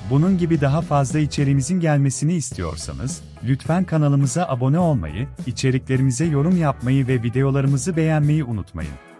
Bunun gibi daha fazla içeriğimizin gelmesini istiyorsanız, lütfen kanalımıza abone olmayı, içeriklerimize yorum yapmayı ve videolarımızı beğenmeyi unutmayın.